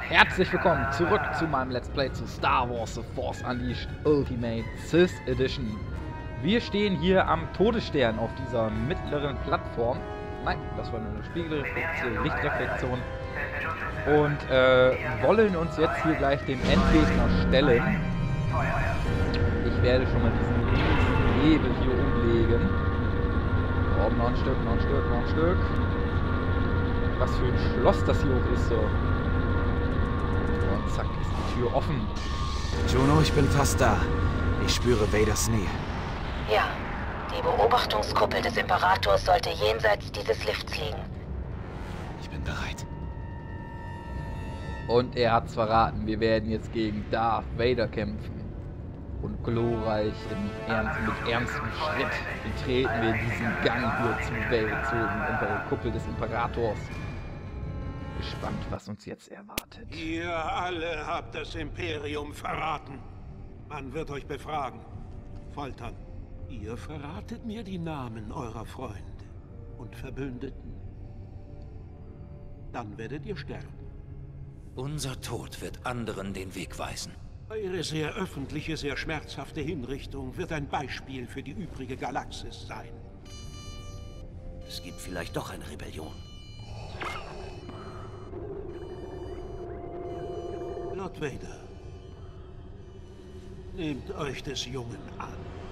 Herzlich willkommen zurück zu meinem Let's Play zu Star Wars The Force Unleashed Ultimate Sith Edition. Wir stehen hier am Todesstern auf dieser mittleren Plattform. Nein, das war nur eine Spiegelreflexion, Lichtreflexion. Und wollen uns jetzt hier gleich dem Endgegner stellen. Ich werde schon mal diesen riesen Hebel hier umlegen. Oh, noch ein Stück, noch ein Stück, noch ein Stück. Was für ein Schloss das hier auch ist, so. Und zack, ist die Tür offen. Juno, ich bin fast da. Ich spüre Vaders Nähe. Ja, die Beobachtungskuppel des Imperators sollte jenseits dieses Lifts liegen. Ich bin bereit. Und er hat's verraten, wir werden jetzt gegen Darth Vader kämpfen. Und glorreich mit ernstem Schritt betreten wir diesen Gang hier zur Kuppel des Imperators. Gespannt, was uns jetzt erwartet. Ihr alle habt das Imperium verraten. Man wird euch befragen, foltern. Ihr verratet mir die Namen eurer Freunde und Verbündeten. Dann werdet ihr sterben. Unser Tod wird anderen den Weg weisen. Eure sehr öffentliche, sehr schmerzhafte Hinrichtung wird ein Beispiel für die übrige Galaxis sein. Es gibt vielleicht doch eine Rebellion. Lord Vader, nehmt euch des Jungen an.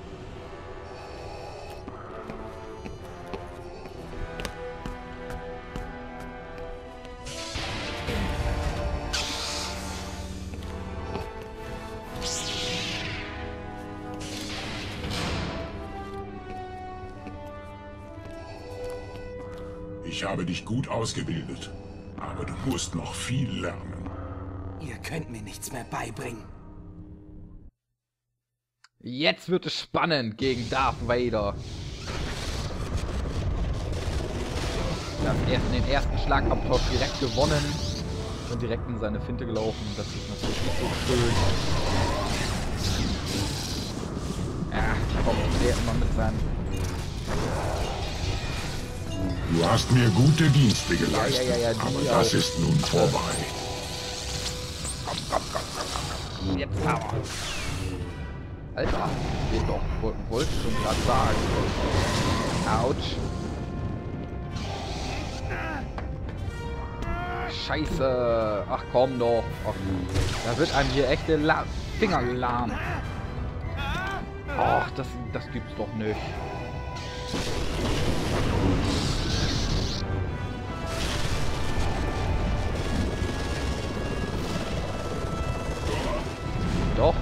Ich habe dich gut ausgebildet, aber du musst noch viel lernen. Ihr könnt mir nichts mehr beibringen. Jetzt wird es spannend gegen Darth Vader. Den ersten Schlagabtausch direkt gewonnen und direkt in seine Finte gelaufen. Das ist natürlich nicht so schön. Ja, kommt der immer mit seinem... Du hast mir gute Dienste geleistet, Ja, aber das ist nun vorbei. Komm. Jetzt aber. Alter, geht doch. Wollte schon gerade sagen. Autsch. Scheiße. Ach komm doch. Ach, da wird einem hier echte Finger lahm. Ach, das gibt's doch nicht. Doch.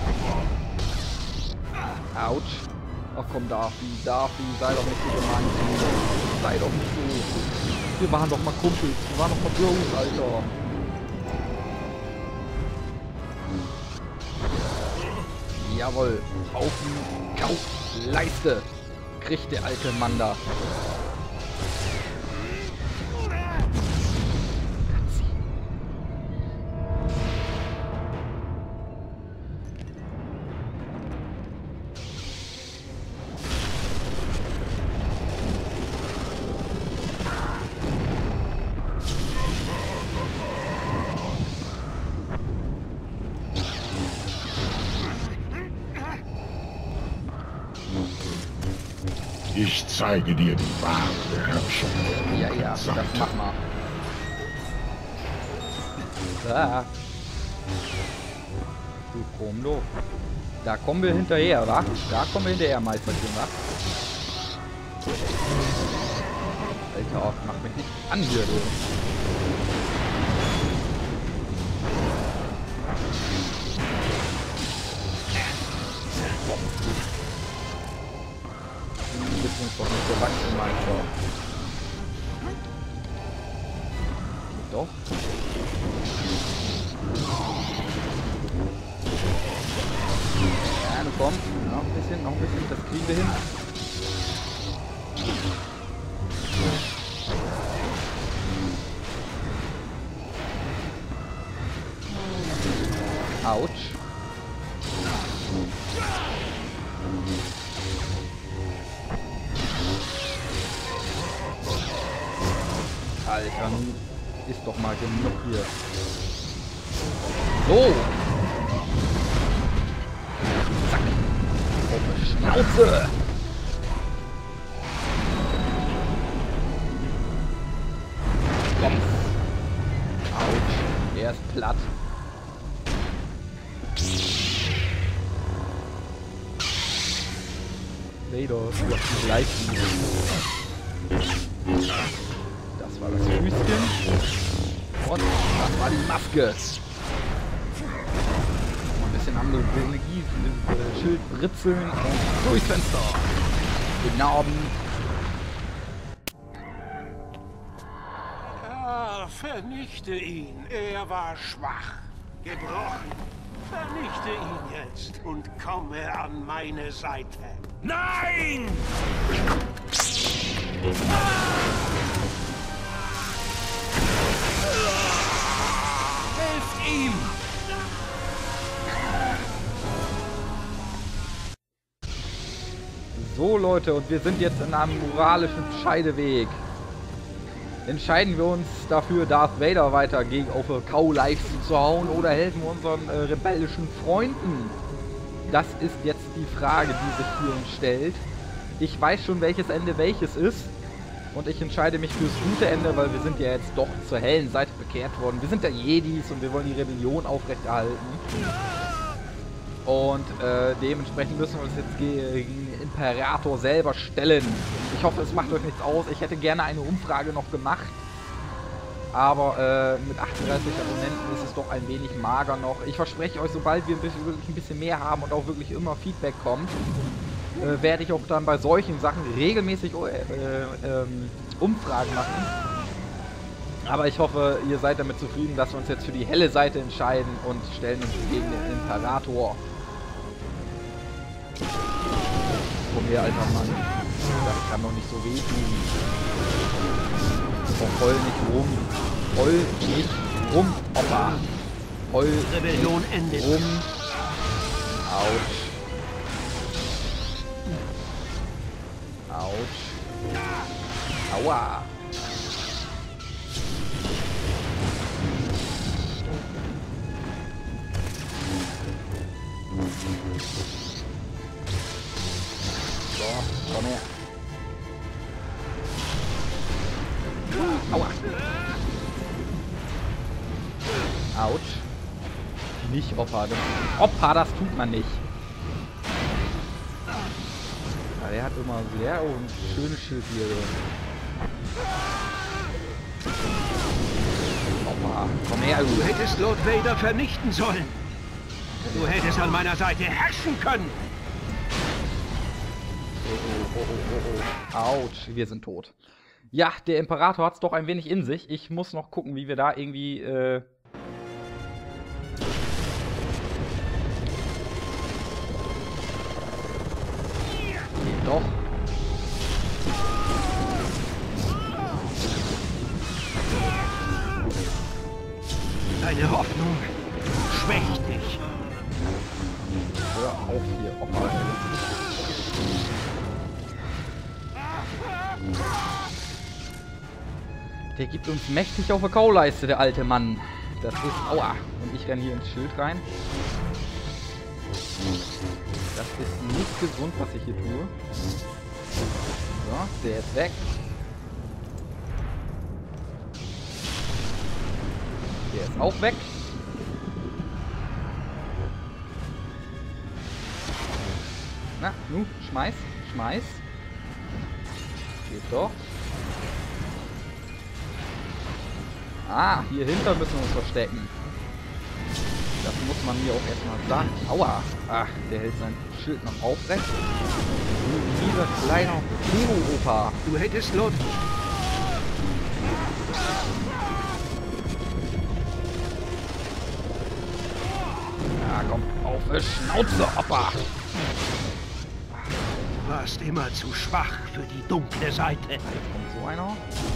Autsch. Ach komm, Darth, sei doch nicht so gemein. Sei doch nicht so. Wir waren doch mal Kumpels. Wir waren doch mal Bros, Alter. Jawohl. Auf die Kaufleiste. Kriegt der alte Mann da. Ich zeige dir die wahre Herrschaft. Ja, das mach mal. Da. Du Chromlo. Da kommen wir hinterher, wa? Da kommen wir hinterher, Meisterchen, wa? Alter, mach mich nicht an hier, du. Du bist doch nicht so wachsen, Meister. Doch. Ja, du kommst. Noch ein bisschen. Das kriegen wir hin. Autsch. Alter, nun ist doch mal genug hier. So. Zack. Auf die Schnauze. Komm. Autsch. Er ist platt. Vader, du hast die Leichen. Das war das Füßchen. Und das war die Maske. Ein bisschen andere Energie, Schild britzeln und durchs Fenster. Guten Abend. Ja, vernichte ihn. Er war schwach, gebrochen. Vernichte ihn jetzt und komme an meine Seite. Nein! Helft ihm! So Leute, und wir sind jetzt in einem moralischen Scheideweg. Entscheiden wir uns dafür, Darth Vader weiter auf Kauleisten zu hauen, oder helfen wir unseren rebellischen Freunden? Das ist jetzt die Frage, die sich für uns stellt. Ich weiß schon, welches Ende welches ist. Und ich entscheide mich fürs gute Ende, weil wir sind ja jetzt doch zur hellen Seite bekehrt worden. Wir sind ja Jedis und wir wollen die Rebellion aufrechterhalten. Und dementsprechend müssen wir uns jetzt gegen den Imperator selber stellen. Ich hoffe, es macht euch nichts aus. Ich hätte gerne eine Umfrage noch gemacht. Aber mit 38 Abonnenten ist es doch ein wenig mager noch. Ich verspreche euch, sobald wir wirklich ein bisschen mehr haben und auch wirklich immer Feedback kommt, werde ich auch dann bei solchen Sachen regelmäßig Umfragen machen. Aber ich hoffe, ihr seid damit zufrieden, dass wir uns jetzt für die helle Seite entscheiden und stellen uns gegen den Imperator. Komm her, alter Mann. Das kann doch nicht so wehtun. Oh, heul nicht rum. Heul nicht rum, Opa. Heul Rebellion endet. rum. Autsch. Autsch. Aua. So, komm her. Aua. Autsch. Nicht Opa. Opa, das tut man nicht. Ja, der hat immer sehr ein schönes Schild hier. Opa, komm her, Du hättest Lord Vader vernichten sollen. Du hättest an meiner Seite herrschen können. Oh. Autsch, wir sind tot. Ja, der Imperator hat es doch ein wenig in sich. Ich muss noch gucken, wie wir da irgendwie... Geht doch. Deine Hoffnung schwächt dich. Hör auf hier, Opa. Der gibt uns mächtig auf der Kauleiste, der alte Mann. Das ist... Aua. Und ich renne hier ins Schild rein. Das ist nicht gesund, was ich hier tue. So, der ist weg. Der ist auch weg. Na, nu, schmeiß, schmeiß. Geht doch. Ah, hier hinter müssen wir uns verstecken. Das muss man mir auch erstmal sagen. Aua. Ach, der hält sein Schild noch aufrecht. Dieser kleine Hero-Opa. Du hättest Lord... Ja, komm, auf die Schnauze, Opa. Du warst immer zu schwach für die dunkle Seite. Jetzt kommt so einer.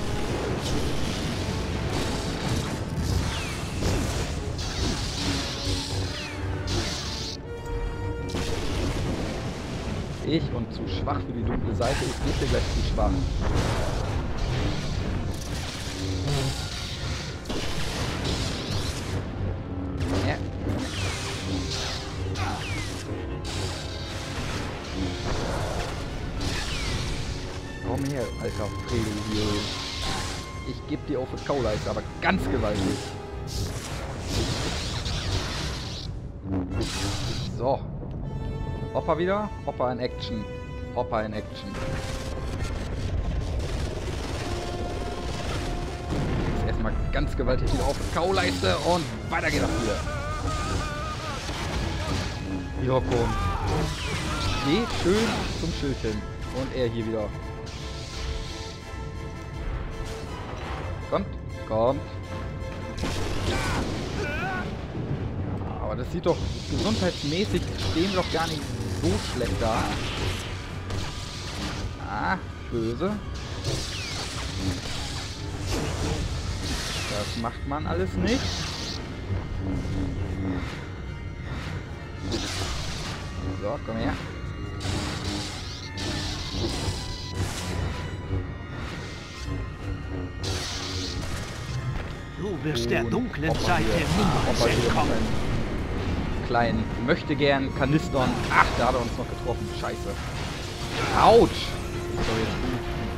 Ich und zu schwach für die dunkle Seite ist nicht gleich zu schwach. her, alter Fredo. Ich geb dir auf die Kauleiste, aber ganz gewaltig. So. Hopper wieder. Hopper in Action. Hopper in Action. Jetzt erstmal ganz gewaltig wieder auf die Kauleiste und weiter geht das hier. Ja, komm. Geh schön zum Schild hin. Und er hier wieder. Kommt, kommt. Aber das sieht doch gesundheitsmäßig stehen wir doch gar nicht so schlecht da. Ah, böse. Das macht man alles nicht. So, komm her. Du wirst der dunklen Seite niemals entkommen. Kleinen möchte gern Kanistern. Ach, da hat er uns noch getroffen. Scheiße. Autsch. So, jetzt gut.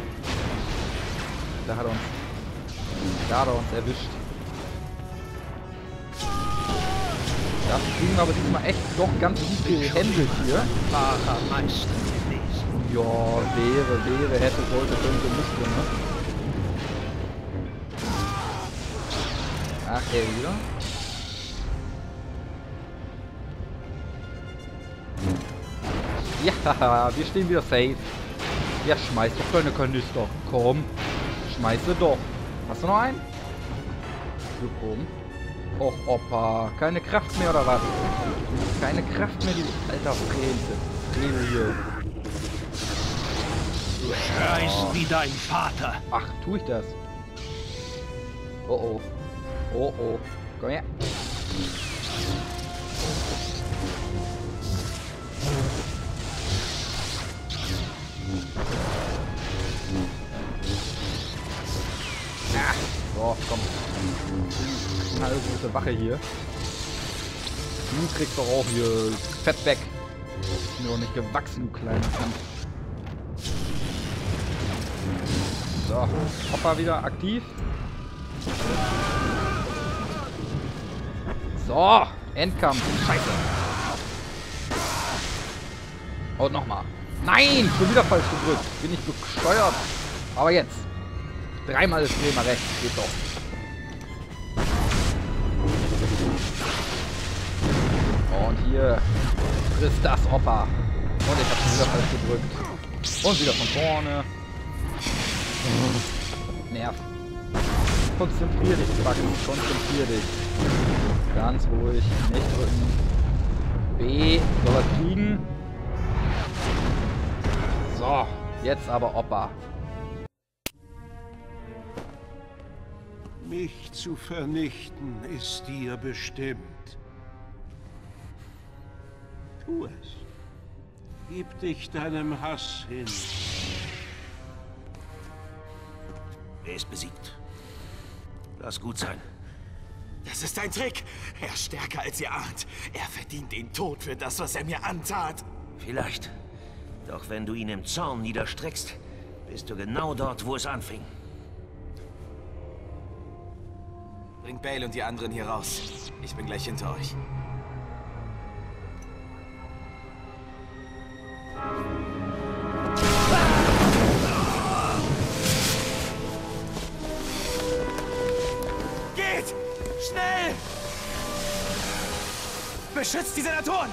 Da hat er uns erwischt. Das kriegen wir aber diesmal echt doch ganz gut gehandelt hier. Wahrer Meister gewesen. Ja, wäre, hätte, sollte, könnte, müsste, ne? Ach, er wieder. Ja, wir stehen wieder safe. Ja, schmeiß doch keine Kanister. Komm, schmeiße doch. Hast du noch einen? So, komm. Och, Opa. Keine Kraft mehr, oder was? Keine Kraft mehr, die alter Fredo hier. Du schreist wie dein Vater. Ach, tu ich das? Oh, oh. Oh, oh. Komm her. Ah, so, komm. Eine große Wache hier. Du kriegst doch auch hier Fett weg. Ist mir doch nicht gewachsen, du kleiner Kampf. So, Hopper wieder aktiv. So, Endkampf. Scheiße. Und nochmal. Nein, schon wieder falsch gedrückt. Bin ich bescheuert. Aber jetzt. Dreimal ist Bremer rechts. Geht doch. Und hier frisst das Opa. Und ich habe schon wieder falsch gedrückt. Und wieder von vorne. Nerv. Konzentrier dich, Bugs. Konzentrier dich. Ganz ruhig. Nicht drücken. B. Soll er fliegen? So. Jetzt aber Opa. Mich zu vernichten ist dir bestimmt. Tu es. Gib dich deinem Hass hin. Er ist besiegt. Lass gut sein. Das ist ein Trick. Er ist stärker als ihr ahnt. Er verdient den Tod für das, was er mir antat. Vielleicht. Doch wenn du ihn im Zorn niederstreckst, bist du genau dort, wo es anfing. Bringt Bale und die anderen hier raus. Ich bin gleich hinter euch. Geht! Schnell! Beschützt die Senatoren!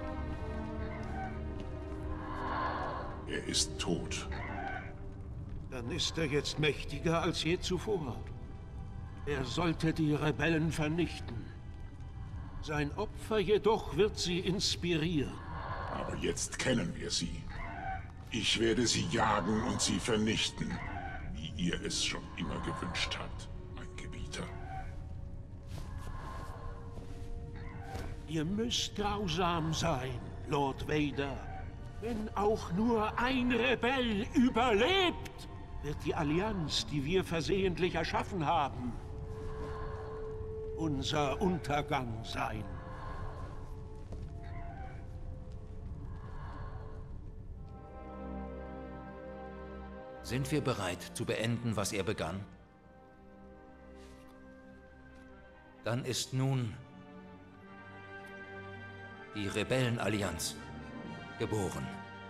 Er ist tot. Dann ist er jetzt mächtiger als je zuvor. Er sollte die Rebellen vernichten. Sein Opfer jedoch wird sie inspirieren. Aber jetzt kennen wir sie. Ich werde sie jagen und sie vernichten, wie ihr es schon immer gewünscht habt, mein Gebieter. Ihr müsst grausam sein, Lord Vader. Wenn auch nur ein Rebell überlebt, wird die Allianz, die wir versehentlich erschaffen haben, unser Untergang sein. Sind wir bereit, zu beenden, was er begann? Dann ist nun die Rebellenallianz geboren.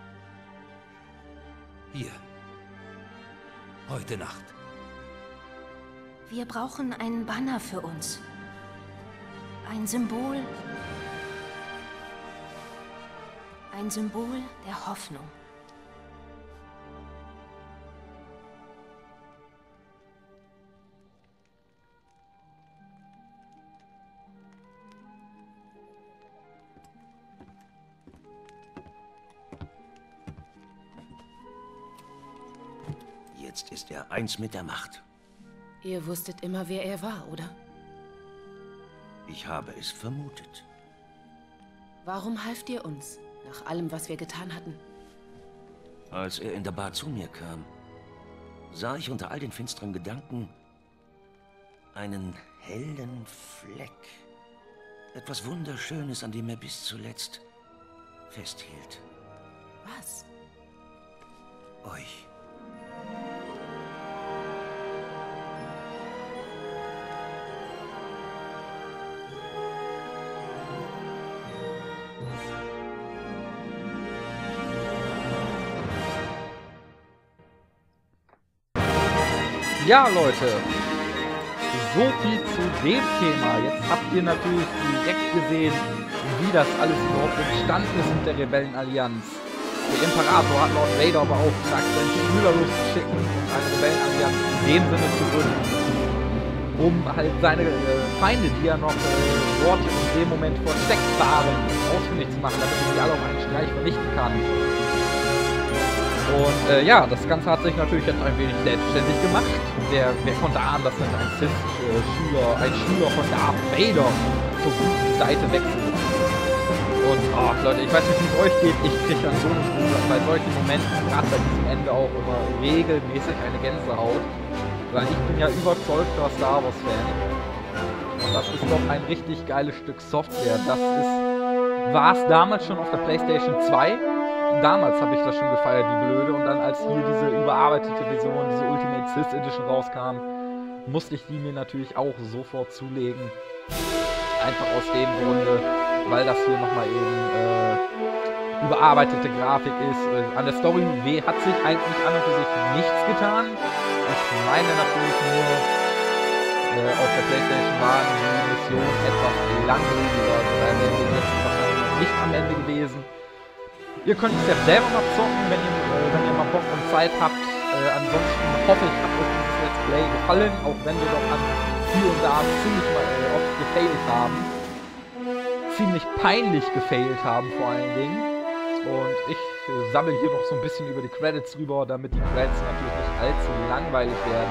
Hier. Heute Nacht. Wir brauchen einen Banner für uns. Ein Symbol. Ein Symbol der Hoffnung. Jetzt ist er eins mit der Macht. Ihr wusstet immer, wer er war, oder? Ich habe es vermutet. Warum halft ihr uns, nach allem, was wir getan hatten? Als er in der Bar zu mir kam, sah ich unter all den finsteren Gedanken einen hellen Fleck. Etwas Wunderschönes, an dem er bis zuletzt festhielt. Was? Euch. Ja, Leute, so viel zu dem Thema. Jetzt habt ihr natürlich direkt gesehen, wie das alles überhaupt entstanden ist mit der Rebellenallianz. Der Imperator hat Lord Vader beauftragt, seinen Schüler loszuschicken, eine Rebellenallianz in dem Sinne zu gründen, um halt seine Feinde, die ja noch dort in dem Moment versteckt waren, ausfindig zu machen, damit er sie alle auf einen Streich vernichten kann. Und ja, das Ganze hat sich natürlich jetzt ein wenig selbstständig gemacht. Wer konnte ahnen, dass dann ein Schüler von Darth Vader zur guten Seite wechselt. Und Leute, ich weiß nicht, wie es euch geht, ich kriege dann so bei solchen Momenten, gerade bei diesem Ende auch immer regelmäßig eine Gänsehaut. Weil ich bin ja überzeugter Star Wars Fan. Und das ist doch ein richtig geiles Stück Software. Das war es damals schon auf der PlayStation 2. Damals habe ich das schon gefeiert, die Blöde. Und dann, als hier diese überarbeitete Version, diese Ultimate Sith Edition rauskam, musste ich die mir natürlich auch sofort zulegen. Einfach aus dem Grunde, weil das hier nochmal eben überarbeitete Grafik ist. An der Story hat sich eigentlich an und für sich nichts getan. Ich meine natürlich nur, auf der PlayStation waren die Missionen etwas langwieriger. Da wären wir jetzt wahrscheinlich nicht am Ende gewesen. Ihr könnt es ja selber mal zocken, wenn ihr mal Bock und Zeit habt. Ansonsten hoffe ich, hat euch dieses Let's Play gefallen, auch wenn wir doch an hier und da ziemlich oft gefailt haben. Ziemlich peinlich gefailt haben vor allen Dingen. Und ich sammle hier noch so ein bisschen über die Credits rüber, damit die Credits natürlich nicht allzu langweilig werden.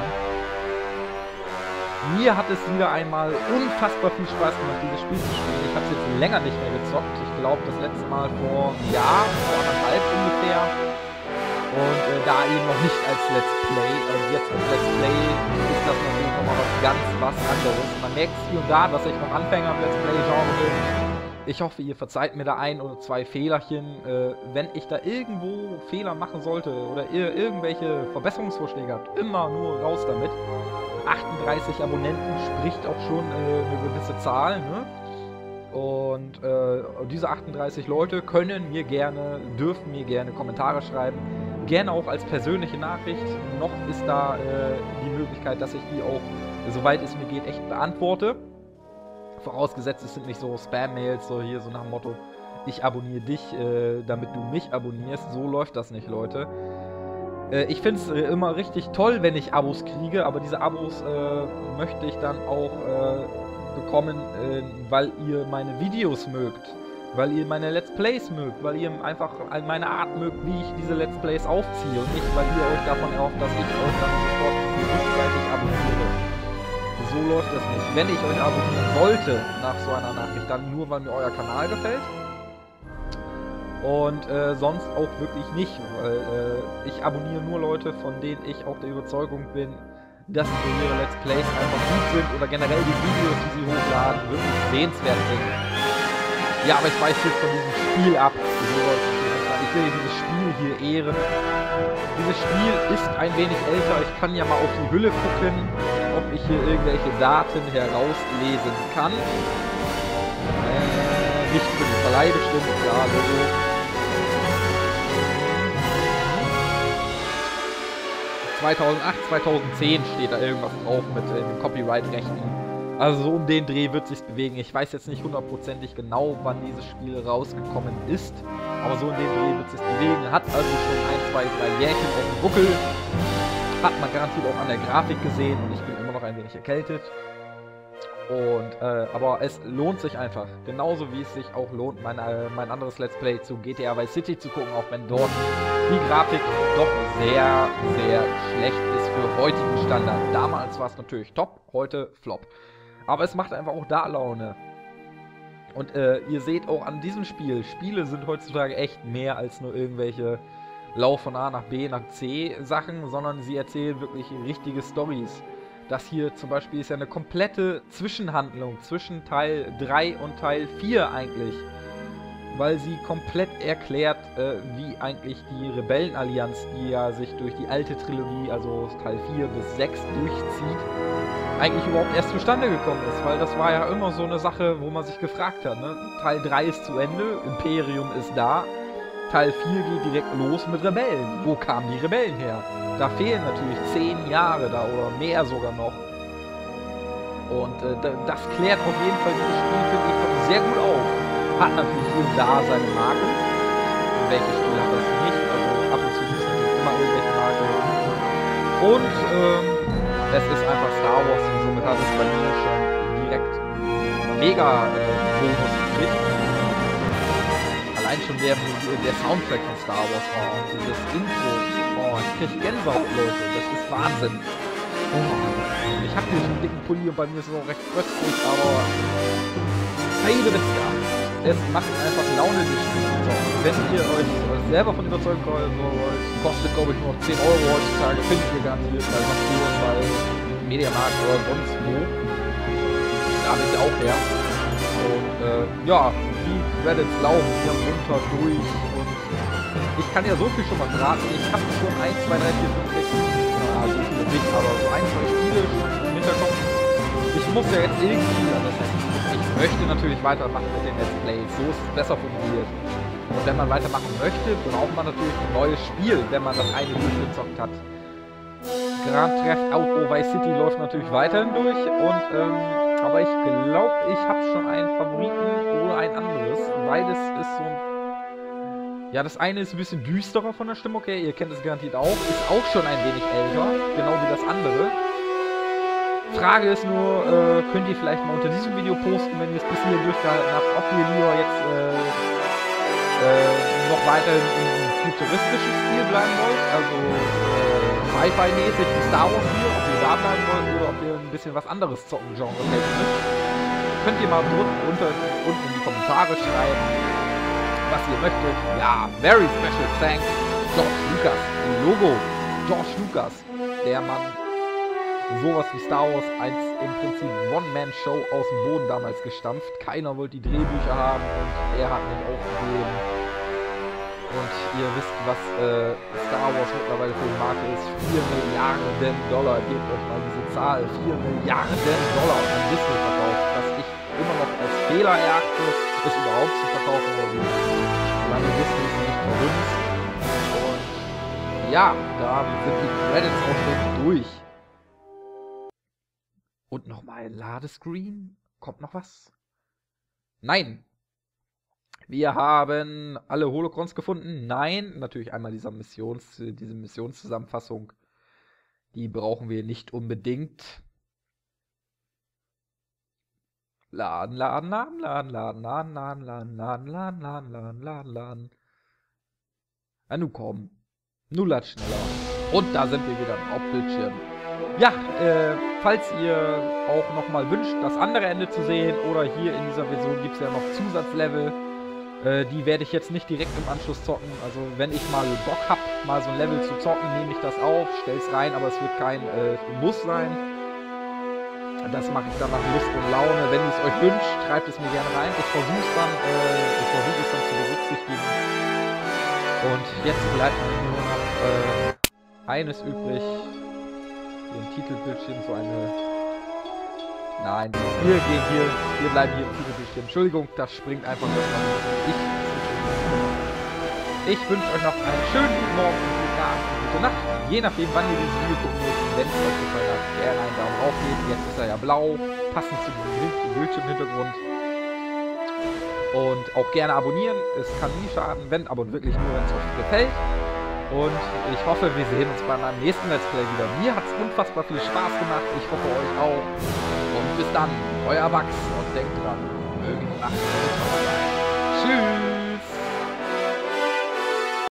Mir hat es wieder einmal unfassbar viel Spaß gemacht, dieses Spiel zu spielen. Ich habe es jetzt länger nicht mehr gezockt. Ich glaube, das letzte Mal vor einem Jahr, vor anderthalb ungefähr. Und da eben noch nicht als Let's Play. Und jetzt als Let's Play ist das natürlich nochmal was anderes. Man merkt hier und da, dass ich noch Anfänger im Let's Play-Genre bin. Ich hoffe, ihr verzeiht mir da ein oder zwei Fehlerchen. Wenn ich da irgendwo Fehler machen sollte oder ihr irgendwelche Verbesserungsvorschläge habt, immer nur raus damit. 38 Abonnenten spricht auch schon eine gewisse Zahl, ne? Und diese 38 Leute dürfen mir gerne Kommentare schreiben. Gerne auch als persönliche Nachricht. Noch ist da die Möglichkeit, dass ich die auch, soweit es mir geht, echt beantworte. Vorausgesetzt, es sind nicht so Spam-Mails, so hier so nach dem Motto, ich abonniere dich, damit du mich abonnierst. So läuft das nicht, Leute. Ich finde es immer richtig toll, wenn ich Abos kriege, aber diese Abos möchte ich dann auch bekommen, weil ihr meine Videos mögt, weil ihr meine Let's Plays mögt, weil ihr einfach meine Art mögt, wie ich diese Let's Plays aufziehe und nicht, weil ihr euch davon erhofft, dass ich euch dann sofort rückseitig abonniere. So läuft das nicht. Wenn ich euch abonnieren sollte nach so einer Nachricht, dann nur, weil mir euer Kanal gefällt. Und sonst auch wirklich nicht, weil ich abonniere nur Leute, von denen ich auch der Überzeugung bin, dass ihre Let's Plays einfach gut sind oder generell die Videos, die sie hochladen, wirklich sehenswert sind. Ja, aber ich weiche jetzt von diesem Spiel ab. Ich will dieses Spiel hier ehren. Dieses Spiel ist ein wenig älter. Ich kann ja mal auf die Hülle gucken, ob ich hier irgendwelche Daten herauslesen kann. Nicht für den Verleih bestimmt, ja, Logo. 2008, 2010 steht da irgendwas drauf mit den Copyright-Rechten. Also so um den Dreh wird sich's bewegen. Ich weiß jetzt nicht hundertprozentig genau, wann dieses Spiel rausgekommen ist. Aber so in den Dreh wird sich's bewegen. Hat also schon 1, 2, 3 Jährchen auf dem Buckel. Hat man garantiert auch an der Grafik gesehen und ich bin immer noch ein wenig erkältet. Und, aber es lohnt sich einfach. Genauso wie es sich auch lohnt, mein anderes Let's Play zu GTA Vice City zu gucken, auch wenn dort die Grafik doch sehr, sehr schlecht ist für heutigen Standard. Damals war es natürlich top, heute flop. Aber es macht einfach auch da Laune. Und ihr seht auch an diesem Spiel, Spiele sind heutzutage echt mehr als nur irgendwelche Lauf von A nach B nach C Sachen, sondern sie erzählen wirklich richtige Storys. Das hier zum Beispiel ist ja eine komplette Zwischenhandlung zwischen Teil 3 und Teil 4 eigentlich. Weil sie komplett erklärt, wie eigentlich die Rebellenallianz, die ja sich durch die alte Trilogie, also Teil 4 bis 6 durchzieht, eigentlich überhaupt erst zustande gekommen ist. Weil das war ja immer so eine Sache, wo man sich gefragt hat, ne? Teil 3 ist zu Ende, Imperium ist da, Teil 4 geht direkt los mit Rebellen. Wo kamen die Rebellen her? Da fehlen natürlich 10 Jahre da oder mehr sogar noch. Und das klärt auf jeden Fall dieses Spiel, finde ich, doch sehr gut auf. Hat natürlich hier und da seine Marken. Welches Spiel hat das nicht? Also ab und zu gibt es natürlich immer irgendwelche Marken. Und es ist einfach Star Wars und somit hat es bei mir schon direkt mega Bonus gekriegt. Allein schon der Soundtrack von Star Wars war und dieses Intro. Oh, ich krieg Gänsehaut, Leute. Das ist Wahnsinn. Oh, ich hab hier so einen dicken Pulli und bei mir ist es auch recht fröstlich, aber Heide Witzka. Es macht einfach Laune, die Spiele zu zocken. Wenn ihr euch selber von überzeugen wollt, kostet glaube ich nur noch 10 € heutzutage, findet ihr garantiert bei Amazon, bei Mediamarkt oder sonst wo. Da habe ich sie auch her. Und ja, die Credits laufen hier runter durch und ich kann ja so viel schon mal verraten. Ich habe schon 1, 2, 3, 4, 5, 6, so viele nicht, aber so 1, 2 Spiele schon im Hinterkopf. Ich muss ja jetzt irgendwie, das heißt, ich möchte natürlich weitermachen mit den Let's Plays, so ist es besser formuliert. Und wenn man weitermachen möchte, braucht man natürlich ein neues Spiel, wenn man das eine durchgezockt hat. Grand Theft Auto Vice City läuft natürlich weiterhin durch und aber ich glaube, ich habe schon einen Favoriten oder ein anderes. Beides ist so ein... Ja, das eine ist ein bisschen düsterer von der Stimmung her, ihr kennt es garantiert auch. Ist auch schon ein wenig älter, genau wie das andere. Frage ist nur, könnt ihr vielleicht mal unter diesem Video posten, wenn ihr es bis hierhin durchgehalten habt, ob ihr lieber jetzt noch weiterhin in einem futuristischen Stil bleiben wollt, also Sci-Fi-mäßig wie Star Wars hier, ob ihr da bleiben wollt oder ob ihr ein bisschen was anderes zocken Genre technisch. Könnt ihr mal unten in die Kommentare schreiben, was ihr möchtet. Ja, very special thanks, George Lucas, Logo, George Lucas, der Mann sowas wie Star Wars als im Prinzip One-Man-Show aus dem Boden damals gestampft. Keiner wollte die Drehbücher haben und er hat mich aufgegeben. Und ihr wisst, was Star Wars mittlerweile für eine Marke ist. 4 Milliarden $. Gebt euch mal diese Zahl. 4 Milliarden $ an Disney verkauft. Was ich immer noch als Fehler erachte, es überhaupt zu verkaufen. Solange Disney ist nicht für uns. Und ja, da sind die Credits auch schon durch. Und nochmal Ladescreen? Kommt noch was? Nein! Wir haben alle Holocrons gefunden. Nein, natürlich einmal diese Missionszusammenfassung. Die brauchen wir nicht unbedingt. Laden. Ja, nun komm. Nun lad schneller. Und da sind wir wieder am Hauptbildschirm. Ja, falls ihr auch nochmal wünscht, das andere Ende zu sehen, oder hier in dieser Version gibt es ja noch Zusatzlevel. Die werde ich jetzt nicht direkt im Anschluss zocken. Also wenn ich mal Bock habe, mal so ein Level zu zocken, nehme ich das auf, stell's rein, aber es wird kein Muss sein. Das mache ich dann nach Lust und Laune. Wenn ihr es euch wünscht, schreibt es mir gerne rein. Ich versuche es dann zu berücksichtigen. Und jetzt bleibt mir nur noch eines übrig. Den Titelbildschirm, so eine... Nein, wir bleiben hier im Titelbildschirm. Entschuldigung, das springt einfach nur. Ich wünsche euch noch einen schönen guten Morgen, guten Abend, gute Nacht. Je nachdem, wann ihr dieses Video gucken müsst. Wenn es euch gefallen hat, gerne einen Daumen rauf geben. Jetzt ist er ja blau, passend zum Bildschirmhintergrund. Und auch gerne abonnieren. Es kann nie schaden, wenn, aber wirklich nur, wenn es euch gefällt. Und ich hoffe, wir sehen uns bei meinem nächsten Let's Play wieder. Mir hat es unfassbar viel Spaß gemacht. Ich hoffe, euch auch. Und bis dann, euer Wachs. Und denkt dran, möge die Nacht sein. Tschüss.